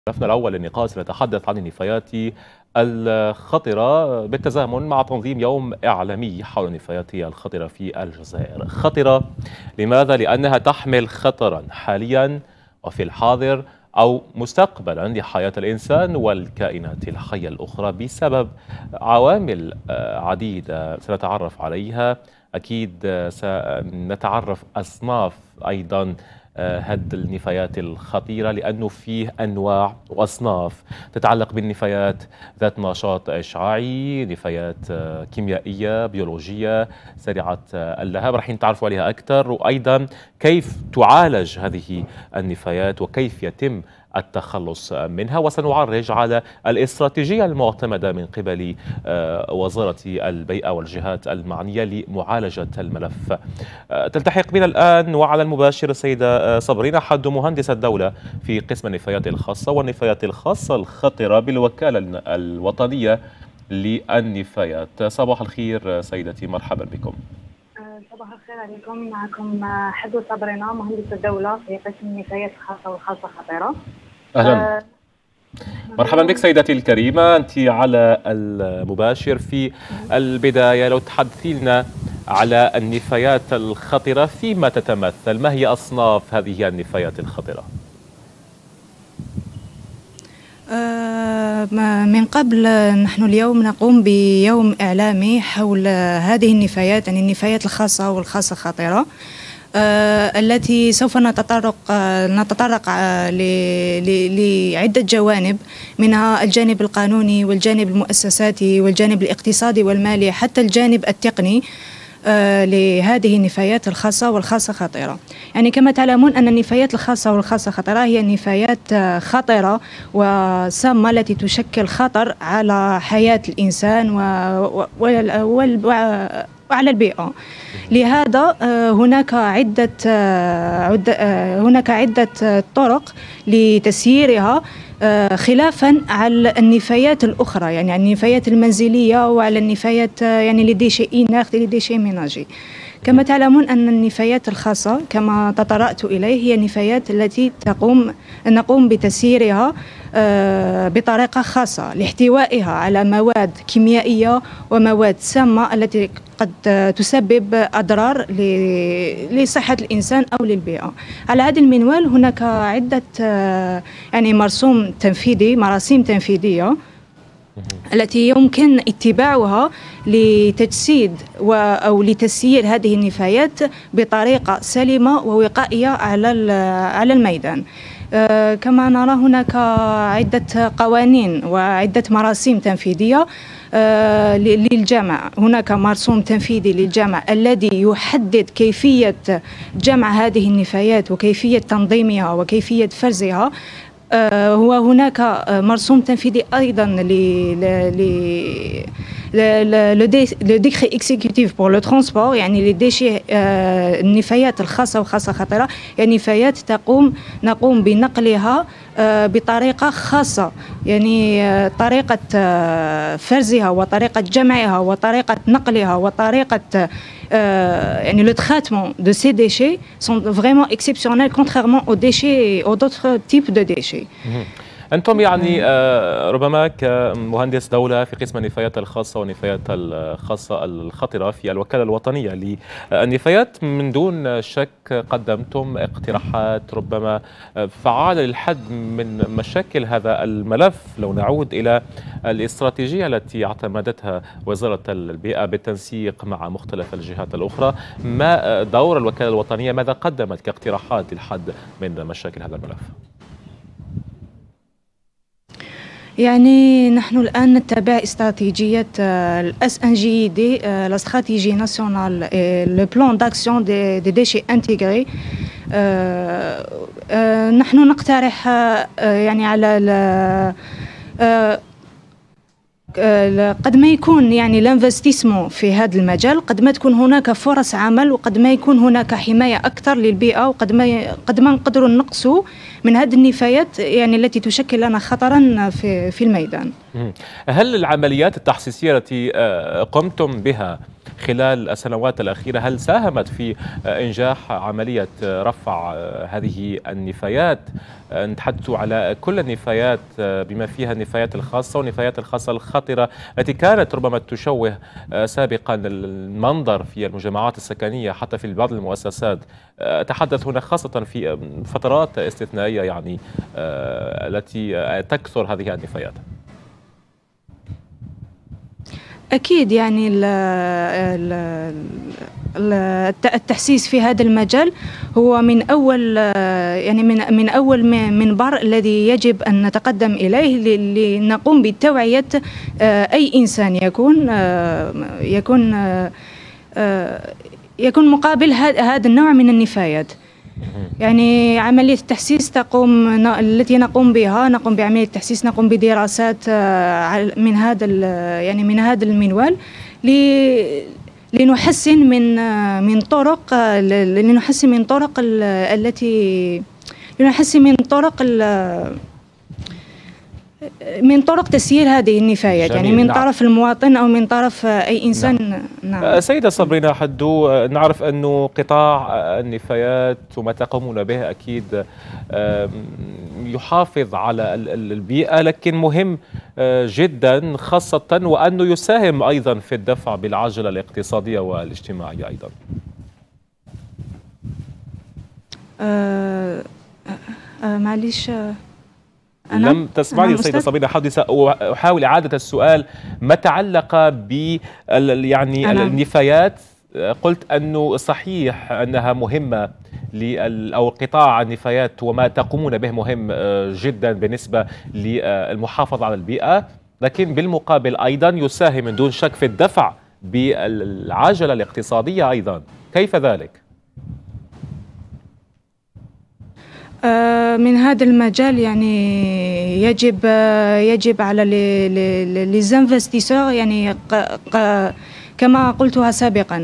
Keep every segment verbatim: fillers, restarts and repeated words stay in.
هدفنا الأول للنقاش نتحدث عن النفايات الخطرة بالتزامن مع تنظيم يوم إعلامي حول النفايات الخطرة في الجزائر. خطرة لماذا؟ لأنها تحمل خطرا حاليا وفي الحاضر أو مستقبلا لحياة الإنسان والكائنات الحية الأخرى بسبب عوامل عديدة سنتعرف عليها. أكيد سنتعرف أصناف أيضا هذه النفايات الخطيرة، لأنه فيه أنواع وأصناف تتعلق بالنفايات ذات نشاط إشعاعي، نفايات كيميائية، بيولوجية، سريعة اللهب. راح نتعرفوا عليها أكثر، وأيضا كيف تعالج هذه النفايات وكيف يتم التخلص منها، وسنعرج على الاستراتيجية المعتمدة من قبل وزارة البيئة والجهات المعنية لمعالجة الملف. تلتحق بنا الآن وعلى المباشر السيدة صبرين حد، مهندسة الدولة في قسم النفايات الخاصة والنفايات الخاصة الخطرة بالوكالة الوطنية للنفايات. صباح الخير سيدتي، مرحبا بكم. صباح الخير عليكم. معكم حد صبرينا، مهندسة الدولة في قسم النفايات الخاصة والخاصة خطيرة. أهلا. أه مرحبا بك سيدتي الكريمة، أنت على المباشر. في البداية لو تحدثي لنا على النفايات الخطرة، فيما تتمثل؟ ما هي أصناف هذه النفايات الخطرة؟ من قبل نحن اليوم نقوم بيوم إعلامي حول هذه النفايات، يعني النفايات الخاصة والخاصة خطيرة، التي سوف نتطرق نتطرق لعدة جوانب، منها الجانب القانوني والجانب المؤسساتي والجانب الاقتصادي والمالي حتى الجانب التقني لهذه النفايات الخاصة والخاصة خطيرة. يعني كما تعلمون أن النفايات الخاصة والخاصة خطيرة هي نفايات خطيرة وسامة التي تشكل خطر على حياة الإنسان وعلى البيئة. لهذا هناك عدة هناك عدة طرق لتسييرها، خلافا على النفايات الأخرى، يعني النفايات المنزلية وعلى النفايات يعني لي ديشي إنيرت لي ديشي ميناجي. كما تعلمون أن النفايات الخاصة كما تطرأت إليه هي النفايات التي تقوم نقوم بتسييرها بطريقة خاصة لاحتوائها على مواد كيميائية ومواد سامة التي قد تسبب أضرار لصحة الإنسان أو للبيئة. على هذا المنوال هناك عدة يعني مرسوم تنفيذي مراسيم تنفيذية التي يمكن اتباعها لتجسيد أو لتسيير هذه النفايات بطريقة سليمة ووقائية على على الميدان. كما نرى هناك عدة قوانين وعدة مراسيم تنفيذية للجمع. هناك مرسوم تنفيذي للجمع الذي يحدد كيفية جمع هذه النفايات وكيفية تنظيمها وكيفية فرزها. وهناك مرسوم تنفيذي أيضا ل le décret exécutif pour le transport، يعني للديشي النفايات الخاصة وخاصة خطيرة، يعني نفايات تقوم نقوم بنقلها بطريقة خاصة، يعني طريقة فرزها وطريقة جمعها وطريقة نقلها وطريقة يعني le traitement de ces déchets sont vraiment exceptionnels contrairement aux déchets aux d'autres types de déchets. أنتم يعني ربما كمهندس دولة في قسم النفايات الخاصة والنفايات الخاصة الخطرة في الوكالة الوطنية للنفايات، من دون شك قدمتم اقتراحات ربما فعالة للحد من مشاكل هذا الملف. لو نعود إلى الاستراتيجية التي اعتمدتها وزارة البيئة بالتنسيق مع مختلف الجهات الأخرى، ما دور الوكالة الوطنية؟ ماذا قدمت كاقتراحات للحد من مشاكل هذا الملف؟ يعني نحن الآن نتبع استراتيجية الأس إن جي دي، لا استراتيجي ناسيونال لو بلان داكسيون دي ديشي انتيغري. نحن نقترح يعني على قد ما يكون يعني الانفستيسمون في هذا المجال، قد ما تكون هناك فرص عمل، وقد ما يكون هناك حماية أكثر للبيئة، وقد ما قد ما نقدروا نقصوا من هذه النفايات يعني التي تشكل لنا خطرا في في الميدان. هل العمليات التحسيسية التي قمتم بها خلال السنوات الأخيرة، هل ساهمت في إنجاح عملية رفع هذه النفايات؟ نتحدث على كل النفايات بما فيها النفايات الخاصة والنفايات الخاصة الخطرة التي كانت ربما تشوه سابقا المنظر في المجتمعات السكنية حتى في بعض المؤسسات. أتحدث هنا خاصة في فترات استثنائية يعني التي تكثر هذه النفايات. أكيد يعني التحسيس في هذا المجال هو من أول يعني من من أول منبر الذي يجب أن نتقدم إليه لنقوم بتوعية أي إنسان يكون يكون يكون مقابل هذا النوع من النفايات. يعني عملية التحسيس تقوم التي نقوم بها نقوم بعملية التحسيس، نقوم بدراسات من هذا يعني من هذا المنوال لنحسن من من طرق لنحسن من طرق التي لنحسن من طرق من طرق تسيير هذه النفايات، يعني من نعم. طرف المواطن أو من طرف أي إنسان. نعم. نعم. سيدة صابرينا حدو، نعرف أنه قطاع النفايات وما تقومون به أكيد يحافظ على البيئة، لكن مهم جدا خاصة وأنه يساهم أيضا في الدفع بالعجلة الاقتصادية والاجتماعية أيضا. أه أه معليش لم تسمعني سيدة صابرينا، أحاول إعادة السؤال ما تعلق ب يعني أنا. النفايات. قلت أنه صحيح أنها مهمة أو قطاع النفايات وما تقومون به مهم جدا بالنسبة للمحافظة على البيئة، لكن بالمقابل أيضا يساهم من دون شك في الدفع بالعجلة الاقتصادية أيضا، كيف ذلك؟ من هذا المجال يعني يجب يجب على لي انفستيسور يعني كما قلتها سابقا،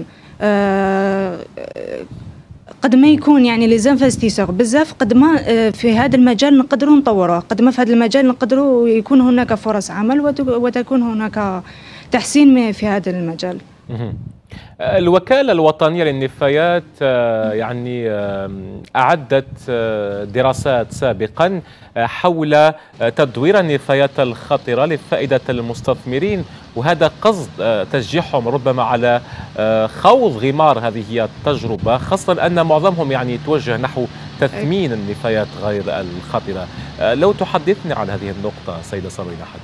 قد ما يكون يعني لي انفستيسور بزاف، قد ما في هذا المجال نقدروا نطوروه، قد ما في هذا المجال نقدروا يكون هناك فرص عمل وتكون هناك تحسين في هذا المجال. الوكالة الوطنية للنفايات يعني أعدت دراسات سابقا حول تدوير النفايات الخطرة لفائدة المستثمرين، وهذا قصد تشجيعهم ربما على خوض غمار هذه التجربة، خاصة أن معظمهم يعني يتوجه نحو تثمين النفايات غير الخطرة. لو تحدثني عن هذه النقطة سيدة صابرينا حدو.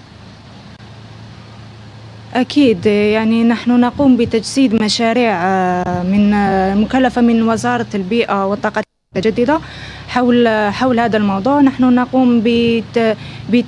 أكيد يعني نحن نقوم بتجسيد مشاريع من مكلفة من وزارة البيئة والطاقة المتجددة حول حول هذا الموضوع. نحن نقوم بت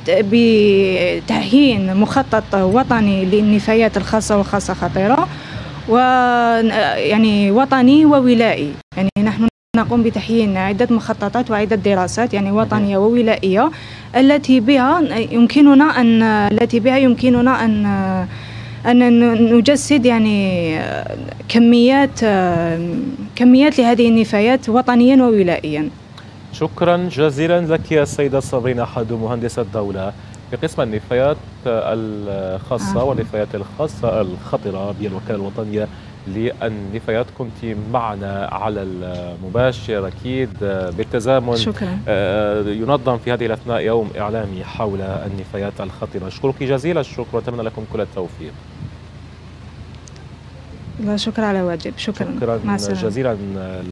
بتهيئ مخطط وطني للنفايات الخاصة والخاصة خطيرة، ويعني وطني وولائي. يعني نحن نقوم بتحيين عدة مخططات وعدة دراسات يعني وطنية وولائية التي بها يمكننا أن التي بها يمكننا أن أن نجسد يعني كميات كميات لهذه النفايات وطنيا وولائيا. شكرا جزيلا لك يا سيدة صابرينا حدو، مهندسة الدولة بقسم النفايات الخاصة والنفايات الخاصة الخطرة بالوكالة الوطنية للنفايات. كنت معنا على المباشر أكيد بالتزامن. شكرا. ينظم في هذه الأثناء يوم إعلامي حول النفايات الخطرة. أشكرك جزيل الشكر وأتمنى لكم كل التوفيق. لا شكر على واجب. شكرا, شكرا جزيلا.